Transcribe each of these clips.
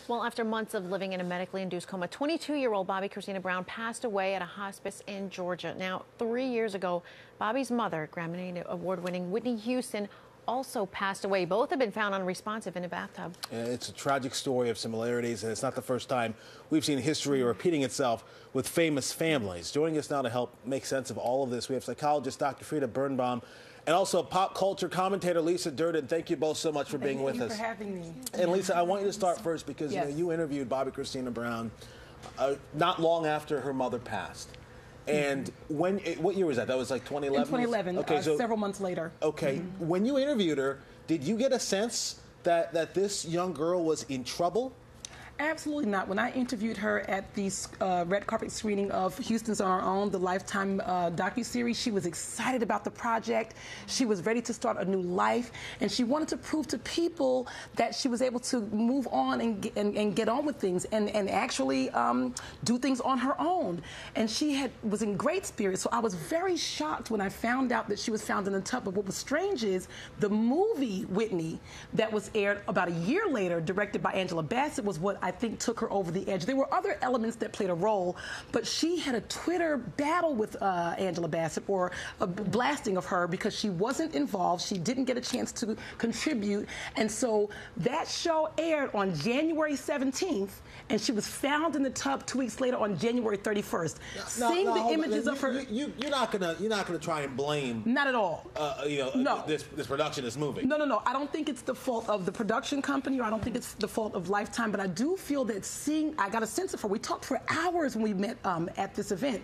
Well, after months of living in a medically induced coma, 22-year-old Bobbi Kristina Brown passed away at a hospice in Georgia. Now, 3 years ago, Bobbi's mother, Grammy Award-winning Whitney Houston, also passed away. Both have been found unresponsive in a bathtub. It's a tragic story of similarities, and it's not the first time we've seen history repeating itself with famous families. Joining us now to help make sense of all of this, we have psychologist Dr. Frieda Birnbaum and also pop culture commentator Lisa Durden. Thank you both so much for being with us. Thank you for having me. And Lisa, I want you to start first because you interviewed Bobbi Kristina Brown not long after her mother passed. And what year was that? That was like 2011? In 2011, okay, so several months later. Okay, when you interviewed her, did you get a sense that this young girl was in trouble? Absolutely not. When I interviewed her at the red carpet screening of Houston's On Our Own, the Lifetime docu-series, she was excited about the project. She was ready to start a new life, and she wanted to prove to people that she was able to move on and get on with things and actually do things on her own. And she was in great spirits, so I was very shocked when I found out that she was found in the tub. But what was strange is the movie Whitney that was aired about a year later, directed by Angela Bassett, was what I think took her over the edge. There were other elements that played a role, but she had a Twitter battle with Angela Bassett, or a blasting of her, because she wasn't involved. She didn't get a chance to contribute. And so that show aired on January 17th, and she was found in the tub 2 weeks later on January 31st. Seeing the images of her... You're not gonna try and blame... Not at all. This production, this movie. No. I don't think it's the fault of the production company, or I don't think it's the fault of Lifetime, but I do feel that I got a sense of her. We talked for hours when we met at this event.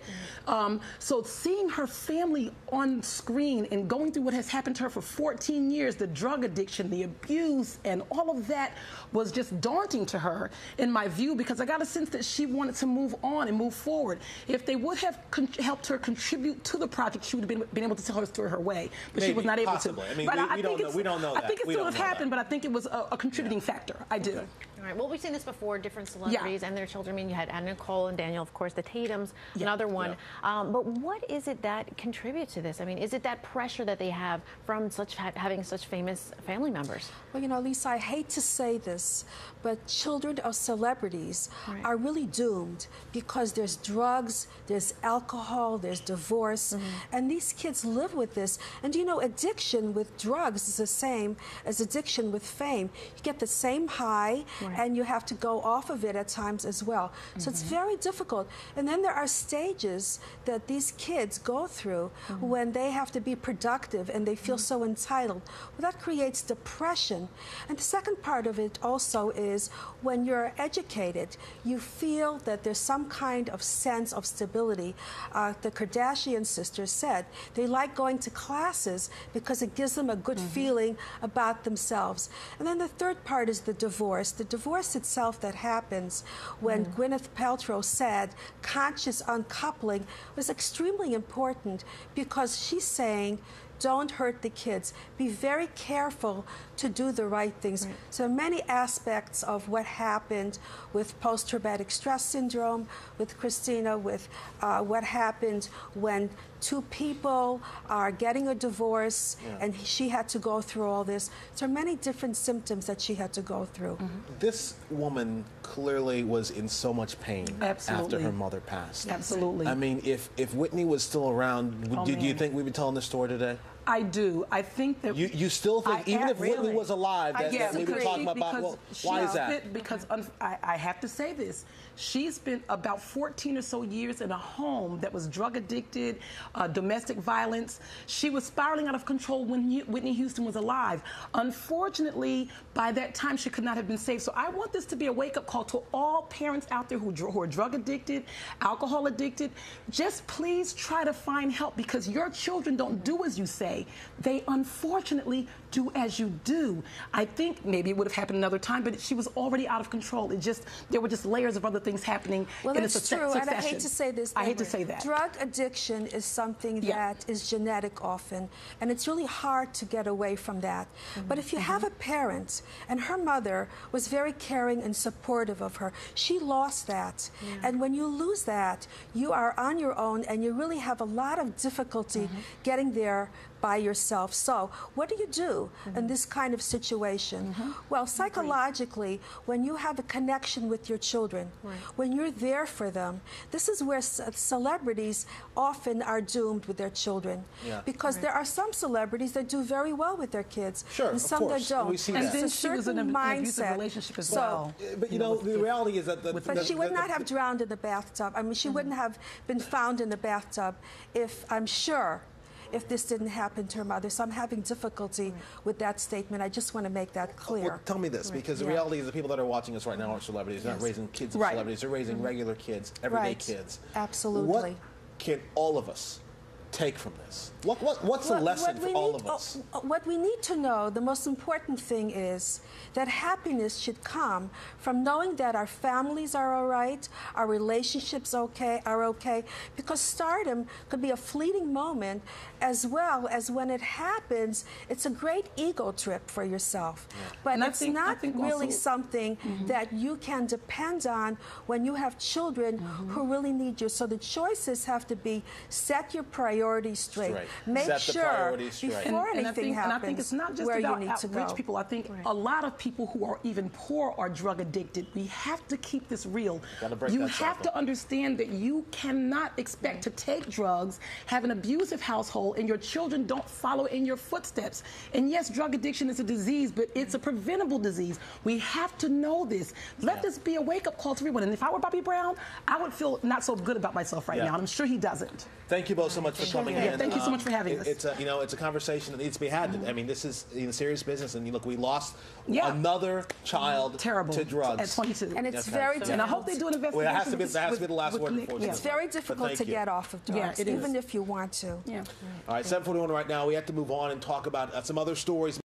So seeing her family on screen and going through what has happened to her for 14 years, the drug addiction, the abuse, and all of that was just daunting to her, in my view, because I got a sense that she wanted to move on and move forward. If they would have helped her contribute to the project, she would have been able to tell her story her way, but Maybe, she was not able possibly. to. I mean, we don't know that. I think it still have happened, but I think it was a contributing factor. I do. All right. Well, we've seen this before, different celebrities and their children. I mean, you had Anna Nicole and Daniel, of course, the Tatums, another one. But what is it that contributes to this? I mean, is it that pressure that they have from having such famous family members? Well, you know, Lisa, I hate to say this, but children of celebrities are really doomed, because there's drugs, there's alcohol, there's divorce, and these kids live with this. And you know, addiction with drugs is the same as addiction with fame. You get the same high, and you have to go off of it at times as well. So it's very difficult. And then there are stages that these kids go through when they have to be productive and they feel so entitled. Well, that creates depression. And the second part of it also is when you're educated, you feel that there's some kind of sense of stability. The Kardashian sisters said they like going to classes because it gives them a good feeling about themselves. And then the third part is the divorce. The divorce itself that happens when Gwyneth Paltrow said conscious uncoupling was extremely important, because she's saying, don't hurt the kids. Be very careful to do the right things. So many aspects of what happened with post-traumatic stress syndrome, with Kristina, with what happened when two people are getting a divorce and she had to go through all this. So many different symptoms that she had to go through. This woman clearly was in so much pain after her mother passed. Absolutely. I mean, if Do was still around, do you think we'd be telling this story today? I do. I think that... You still think, even if Whitney was alive, that we were talking about, well, why is that? Because I have to say this. She spent about 14 or so years in a home that was drug addicted, domestic violence. She was spiraling out of control when Whitney Houston was alive. Unfortunately, by that time, she could not have been saved. So I want this to be a wake-up call to all parents out there who are drug addicted, alcohol addicted. Just please try to find help, because your children don't do as you say. They unfortunately do as you do. I think maybe it would have happened another time, but she was already out of control. There were just layers of other things happening in a succession. And I hate to say this. I hate to say that. Drug addiction is something that is genetic often, and it's really hard to get away from that. But if you have a parent, and her mother was very caring and supportive of her, she lost that. And when you lose that, you are on your own, and you really have a lot of difficulty getting there by yourself. So what do you do in this kind of situation? Well, psychologically, when you have a connection with your children, when you're there for them, this is where celebrities often are doomed with their children. Because there are some celebrities that do very well with their kids, and some that don't. We see and that. then It's a she was in certain an abusive mindset. relationship as So- well. But you know, the reality is that But she would not have drowned in the bathtub. I mean, she wouldn't have been found in the bathtub if, I'm sure, if this didn't happen to her mother. So I'm having difficulty with that statement. I just want to make that clear. Well, tell me this, because the reality is the people that are watching us right now aren't celebrities. They're not raising kids of celebrities. They're raising regular kids, everyday kids. Absolutely. What can all of us take from this? What's the lesson for all of us? What we need to know, the most important thing is that happiness should come from knowing that our families are all right, our relationships are okay, because stardom could be a fleeting moment, as well as when it happens, it's a great ego trip for yourself. But And it's not really also, something that you can depend on when you have children who really need you. So the choices have to be: set your priorities straight. Make Set the sure priorities straight. before anything happens, and I think it's not just where about you need to rich go. people. I think a lot of people who are even poor are drug addicted. We have to keep this real. You have to understand that you cannot expect to take drugs, have an abusive household, and your children don't follow in your footsteps. And yes, drug addiction is a disease, but it's a preventable disease. We have to know this. Let this be a wake-up call to everyone. And if I were Bobbi Brown, I would feel not so good about myself right now. And I'm sure he doesn't. Thank you both so much for coming in. Thank you so much for having us. It's a conversation that needs to be had. I mean, this is serious business, and look, we lost another child to drugs at 22, and it's very difficult. And I hope they do an investigation. Well, that has to be the last word. Unfortunately, it's very difficult to get off of drugs, even if you want to. All right, 7:41 right now. We have to move on and talk about some other stories.